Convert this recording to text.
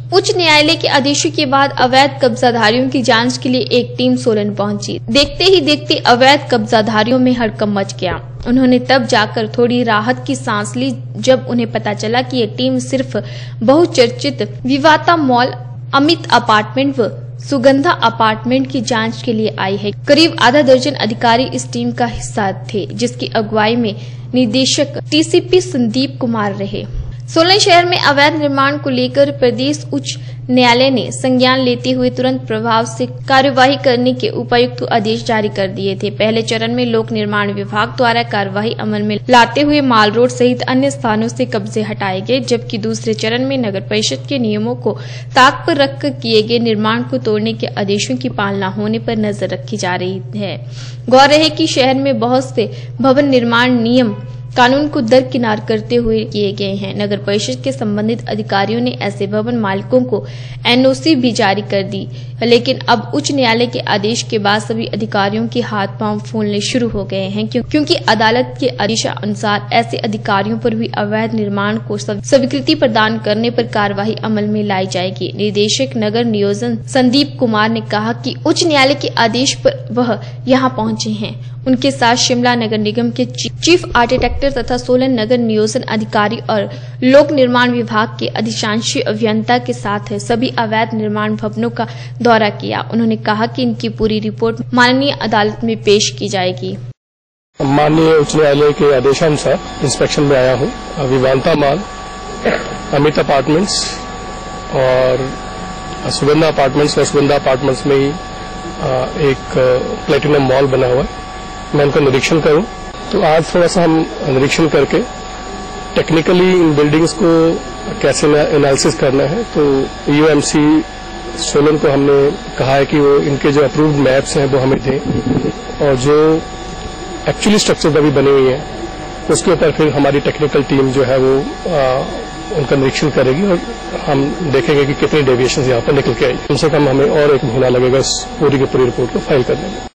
उच्च न्यायालय के आदेशों के बाद अवैध कब्जाधारियों की जांच के लिए एक टीम सोलन पहुंची। देखते ही देखते अवैध कब्जाधारियों में हड़कंप मच गया। उन्होंने तब जाकर थोड़ी राहत की सांस ली जब उन्हें पता चला कि ये टीम सिर्फ बहुचर्चित विवाता मॉल, अमित अपार्टमेंट व सुगंधा अपार्टमेंट की जांच के लिए आई है। करीब आधा दर्जन अधिकारी इस टीम का हिस्सा थे, जिसकी अगुवाई में निदेशक टीसीपी संदीप कुमार रहे। सोलन शहर में अवैध निर्माण को लेकर प्रदेश उच्च न्यायालय ने संज्ञान लेते हुए तुरंत प्रभाव से कार्यवाही करने के उपायुक्त आदेश जारी कर दिए थे। पहले चरण में लोक निर्माण विभाग द्वारा कार्यवाही अमल में लाते हुए माल रोड सहित अन्य स्थानों से कब्जे हटाए गए, जबकि दूसरे चरण में नगर परिषद के नियमों को ताक पर रखकर किए गए निर्माण को तोड़ने के आदेशों की पालना होने पर नजर रखी जा रही है। गौर है कि शहर में बहुत से भवन निर्माण नियम कानून को दरकिनार करते हुए किए गए हैं। नगर परिषद के संबंधित अधिकारियों ने ऐसे भवन मालिकों को एनओसी भी जारी कर दी, लेकिन अब उच्च न्यायालय के आदेश के बाद सभी अधिकारियों के हाथ पांव फूलने शुरू हो गए हैं, क्योंकि अदालत के आदेशानुसार ऐसे अधिकारियों पर भी अवैध निर्माण को स्वीकृति प्रदान करने पर कार्यवाही अमल में लाई जाएगी। निदेशक नगर नियोजन संदीप कुमार ने कहा कि उच्च न्यायालय के आदेश पर वह यहां पहुंचे हैं। उनके साथ शिमला नगर निगम के चीफ आर्किटेक्ट तथा सोलन नगर नियोजन अधिकारी और लोक निर्माण विभाग के अधिशांशी अभियंता के साथ सभी अवैध निर्माण भवनों का दौरा किया। उन्होंने कहा कि इनकी पूरी रिपोर्ट माननीय अदालत में पेश की जाएगी। माननीय उच्च न्यायालय के आदेशानुसार इंस्पेक्शन में आया हूँ। विवांता मॉल, अमित अपार्टमेंट्स और सुगंधा अपार्टमेंट्स और सुगंधा अपार्टमेंट्स में ही एक प्लेटिनम मॉल बना हुआ है। मैं उनका निरीक्षण करूं तो आज थोड़ा सा हम निरीक्षण करके टेक्निकली इन बिल्डिंग्स को कैसे एनालिसिस करना है, तो यूएमसी सोलन को हमने कहा है कि वो इनके जो अप्रूव्ड मैप्स हैं वो हमें दें, और जो एक्चुअली स्ट्रक्चर अभी बनी हुई है उसके ऊपर फिर हमारी टेक्निकल टीम जो है वो उनका निरीक्षण करेगी और हम देखेंगे कि कितनी डेविएशन यहाँ पर निकल के आई। कम से कम हमें और 1 महीना लगेगा इस पूरी की पूरी रिपोर्ट को फाइल करने में।